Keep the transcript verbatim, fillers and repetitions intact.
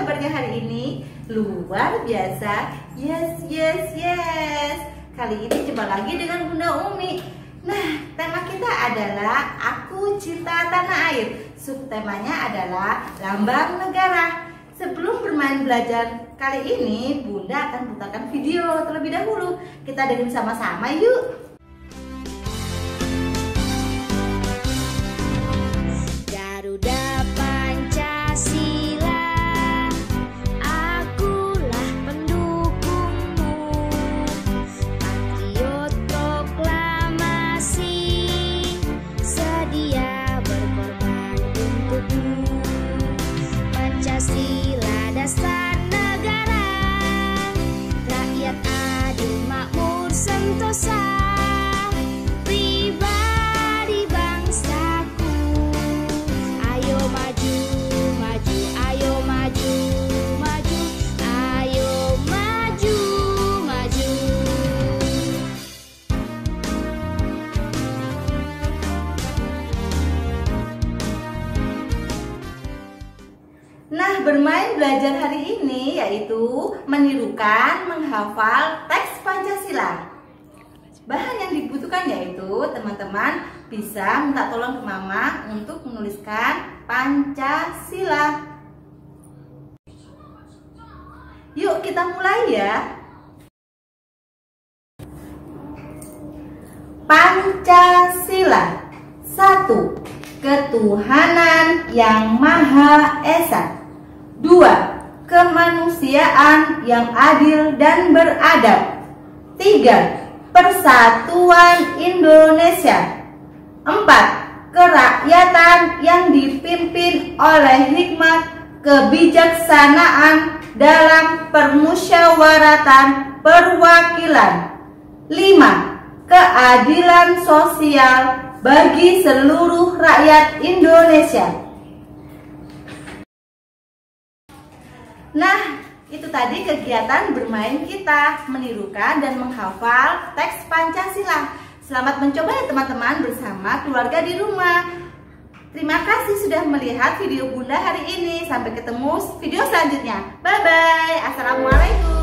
kabarnya hari ini? Luar biasa. Yes, yes, yes. Kali ini coba lagi dengan Bunda Umi. Nah, tema kita adalah Aku Cinta Tanah Air. Subtemanya adalah Lambang Negara. Sebelum bermain belajar kali ini, Bunda akan putarkan video terlebih dahulu. Kita dengerin sama-sama yuk. Nah, bermain belajar hari ini yaitu menirukan, menghafal teks Pancasila. Bahan yang dibutuhkan yaitu teman-teman bisa minta tolong ke Mama untuk menuliskan Pancasila. Yuk kita mulai ya. Pancasila. Satu. Ketuhanan yang Maha Esa. Dua. Kemanusiaan yang adil dan beradab. Tiga. Persatuan Indonesia. Empat. Kerakyatan yang dipimpin oleh hikmat kebijaksanaan dalam permusyawaratan perwakilan. Lima. Keadilan sosial bagi seluruh rakyat Indonesia. Nah, itu tadi kegiatan bermain kita, menirukan dan menghafal teks Pancasila. Selamat mencoba ya teman-teman bersama keluarga di rumah. Terima kasih sudah melihat video Bunda hari ini. Sampai ketemu video selanjutnya. Bye-bye. Assalamualaikum.